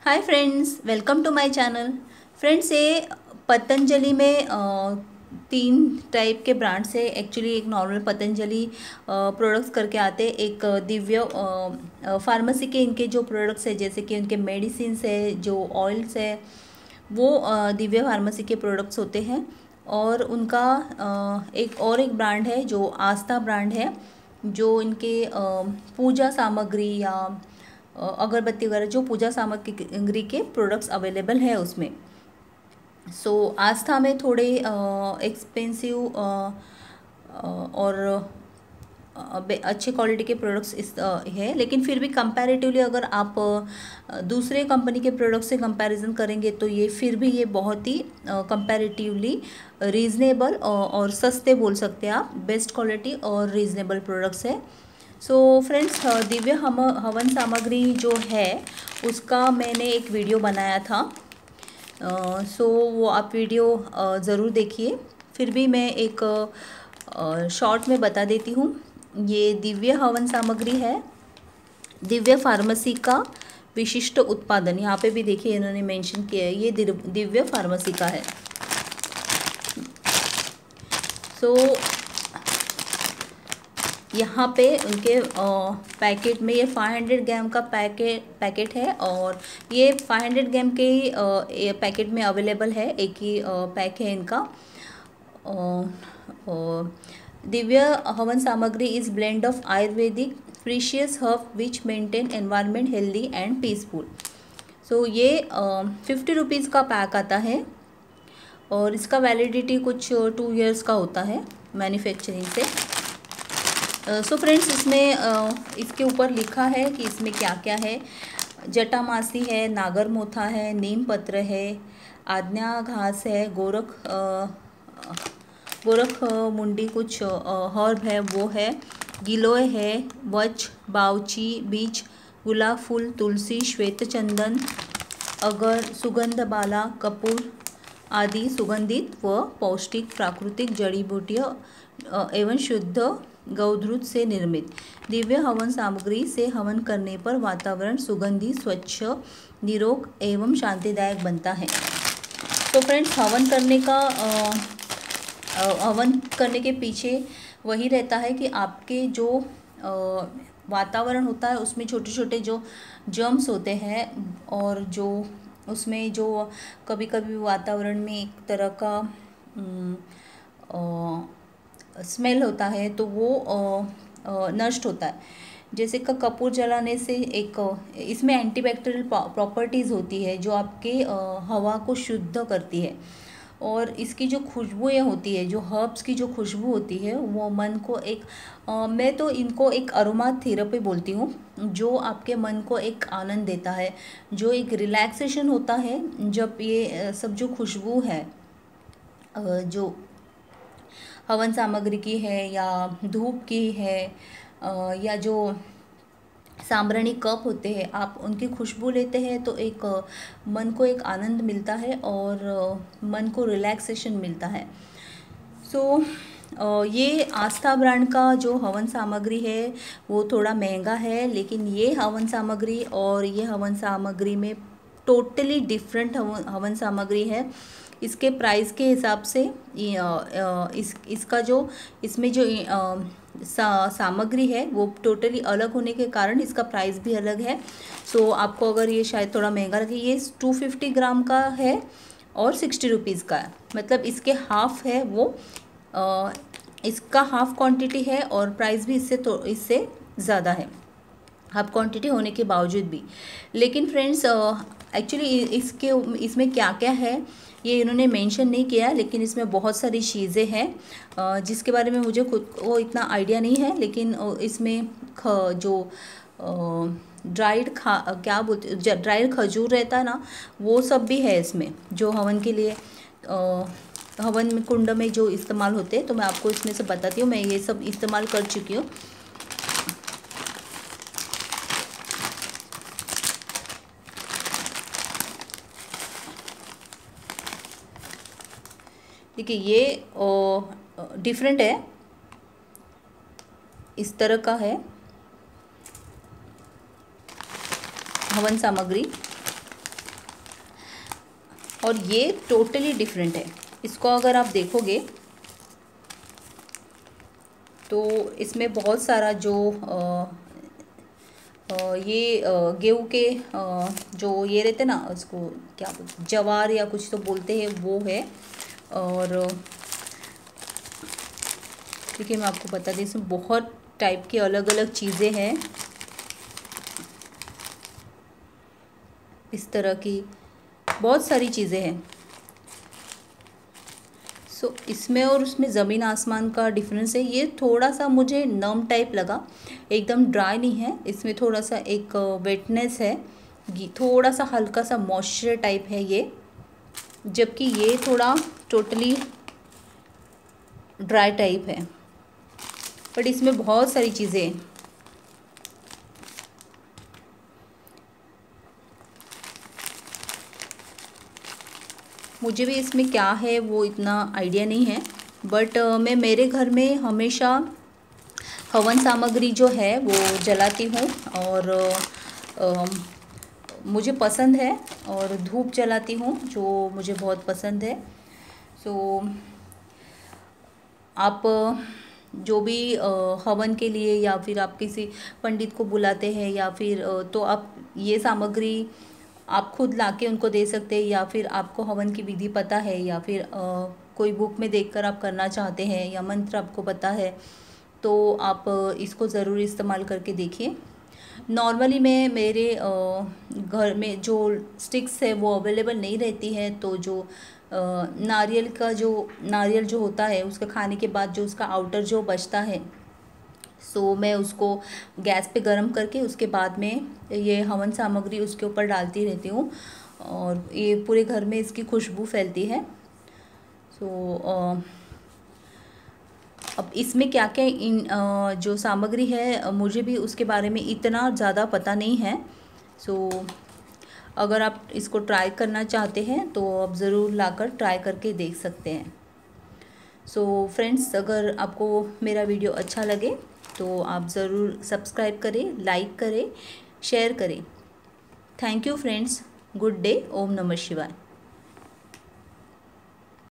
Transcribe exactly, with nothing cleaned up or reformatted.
Hi friends, welcome to my channel. Friends, ये पतंजलि में अ, तीन टाइप के ब्रांड्स है। एक्चुअली एक नॉर्मल पतंजलि प्रोडक्ट्स करके आते हैं, एक दिव्य फार्मेसी के इनके जो प्रोडक्ट्स है, जैसे कि उनके मेडिसिन्स है, जो ऑयल्स है, वो अ, दिव्य फार्मेसी के प्रोडक्ट्स होते हैं। और उनका अ, एक और एक ब्रांड है जो आस्था ब्रांड है, जो इनके अ, पूजा सामग्री या अ, अगरबत्ती वगैरह जो पूजा सामग्री के प्रोडक्ट्स अवेलेबल है उसमें। सो so, आस्था में थोड़े एक्सपेंसिव और अ, बे- अच्छे क्वालिटी के प्रोडक्ट्स इस अ, है, लेकिन फिर भी कंपैरेटिवली अगर आप अ, दूसरे कंपनी के प्रोडक्ट से कंपैरिजन करेंगे तो ये फिर भी ये बहुत ही कंपैरेटिवली रीज़नेबल और सस्ते बोल सकते हैं आप। बेस्ट क्वालिटी और रीज़नेबल प्रोडक्ट्स है। सो फ्रेंड्स, दिव्य हम हवन सामग्री जो है उसका मैंने एक वीडियो बनाया था। सो वो आप वीडियो ज़रूर देखिए। फिर भी मैं एक शॉर्ट में बता देती हूँ। ये दिव्य हवन सामग्री है, दिव्य फार्मेसी का विशिष्ट उत्पादन। यहाँ पे भी देखिए इन्होंने मेंशन किया है, ये दिव्य फार्मेसी का है। सो यहाँ पे उनके पैकेट में ये पाँच सौ ग्राम का पैकेट पैकेट है, और ये पाँच सौ ग्राम के ही पैकेट में अवेलेबल है। एक ही पैक है इनका। Divya havan samagri is blend of Ayurvedic precious herb which maintain environment healthy and peaceful. So ये फिफ्टी रुपीज़ का पैक आता है, और इसका वैलिडिटी कुछ टू इयर्स का होता है मैन्युफैक्चरिंग से। सो uh, फ्रेंड्स, so इसमें uh, इसके ऊपर लिखा है कि इसमें क्या क्या है। जटामासी है, नागर मोथा है, नीम पत्र है, आज्ञा घास है, गोरख uh, गोरख मुंडी कुछ हर्ब है वो है, गिलोय है, वच, बावची, बीज, गुलाब फूल, तुलसी, श्वेत चंदन, अगर, सुगंध बाला, कपूर आदि सुगंधित व पौष्टिक प्राकृतिक जड़ी बूटियाँ एवं शुद्ध गौधूत से निर्मित दिव्य हवन सामग्री से हवन करने पर वातावरण सुगंधी, स्वच्छ, निरोग एवं शांतिदायक बनता है। तो फ्रेंड्स, हवन करने का हवन करने के पीछे वही रहता है कि आपके जो वातावरण होता है उसमें छोटे छोटे जो जर्म्स होते हैं, और जो उसमें जो कभी कभी वातावरण में एक तरह का स्मेल होता है तो वो नष्ट होता है। जैसे का कपूर जलाने से एक इसमें एंटीबैक्टीरियल प्रॉपर्टीज़ होती है जो आपके हवा को शुद्ध करती है, और इसकी जो खुशबुएँ होती है, जो हर्ब्स की जो खुशबू होती है, वो मन को एक आ, मैं तो इनको एक अरोमा थेरेपी बोलती हूँ, जो आपके मन को एक आनंद देता है, जो एक रिलैक्सेशन होता है जब ये सब जो खुशबू है जो हवन सामग्री की है या धूप की है या जो सांब्राणी कप होते हैं, आप उनकी खुशबू लेते हैं तो एक मन को एक आनंद मिलता है और मन को रिलैक्सेशन मिलता है। सो so, ये आस्था ब्रांड का जो हवन सामग्री है वो थोड़ा महंगा है, लेकिन ये हवन सामग्री और ये हवन सामग्री में टोटली डिफरेंट हवन सामग्री है। इसके प्राइस के हिसाब से इस इसका जो इसमें जो सा, सामग्री है वो टोटली अलग होने के कारण इसका प्राइस भी अलग है। सो so, आपको अगर ये शायद थोड़ा महंगा लगे, ये टू फिफ्टी ग्राम का है और सिक्सटी रुपीज़ का है, मतलब इसके हाफ है वो, आ, इसका हाफ क्वांटिटी है और प्राइस भी इससे तो इससे ज़्यादा है, हाफ क्वांटिटी होने के बावजूद भी। लेकिन फ्रेंड्स, एक्चुअली इसके इसमें क्या क्या है ये इन्होंने मेंशन नहीं किया, लेकिन इसमें बहुत सारी चीज़ें हैं जिसके बारे में मुझे खुद को इतना आइडिया नहीं है। लेकिन इसमें ख जो ड्राइड खा क्या बोलते ड्राइड खजूर रहता है ना, वो सब भी है इसमें, जो हवन के लिए आ, हवन कुंड में जो इस्तेमाल होते हैं। तो मैं आपको इसमें से बताती हूँ, मैं ये सब इस्तेमाल कर चुकी हूँ। देखिए, ये डिफरेंट है, इस तरह का है हवन सामग्री। और ये टोटली डिफरेंट है। इसको अगर आप देखोगे तो इसमें बहुत सारा जो आ, आ, ये गेहूँ के आ, जो ये रहते ना, उसको क्या बोलते, जवार या कुछ तो बोलते हैं, वो है। और देखिए मैं आपको बता दी, इसमें बहुत टाइप की अलग अलग चीज़ें हैं, इस तरह की बहुत सारी चीज़ें हैं। सो so, इसमें और उसमें ज़मीन आसमान का डिफरेंस है। ये थोड़ा सा मुझे नम टाइप लगा, एकदम ड्राई नहीं है, इसमें थोड़ा सा एक वेटनेस है, थोड़ा सा हल्का सा मॉइस्चर टाइप है ये, जबकि ये थोड़ा टोटली ड्राई टाइप है। बट इसमें बहुत सारी चीज़ें हैं। मुझे भी इसमें क्या है वो इतना आइडिया नहीं है, बट uh, मैं मेरे घर में हमेशा हवन सामग्री जो है वो जलाती हूँ, और uh, uh, मुझे पसंद है, और धूप जलाती हूँ जो मुझे बहुत पसंद है। सो so, आप जो भी हवन के लिए या फिर आप किसी पंडित को बुलाते हैं या फिर तो आप ये सामग्री आप खुद लाके उनको दे सकते हैं, या फिर आपको हवन की विधि पता है, या फिर आ, कोई बुक में देखकर आप करना चाहते हैं, या मंत्र आपको पता है, तो आप इसको ज़रूर इस्तेमाल करके देखिए। नॉर्मली मैं मेरे घर में जो स्टिक्स है वो अवेलेबल नहीं रहती है, तो जो नारियल का जो नारियल जो होता है उसका खाने के बाद जो उसका आउटर जो बचता है, सो मैं उसको गैस पे गरम करके उसके बाद में ये हवन सामग्री उसके ऊपर डालती रहती हूँ, और ये पूरे घर में इसकी खुशबू फैलती है। सो अब इसमें क्या क्या इन जो सामग्री है मुझे भी उसके बारे में इतना ज़्यादा पता नहीं है। सो अगर आप इसको ट्राई करना चाहते हैं तो आप ज़रूर लाकर ट्राई करके देख सकते हैं। सो फ्रेंड्स, अगर आपको मेरा वीडियो अच्छा लगे तो आप ज़रूर सब्सक्राइब करें, लाइक करें, शेयर करें। Thank you friends, good day, ओम नमः शिवाय।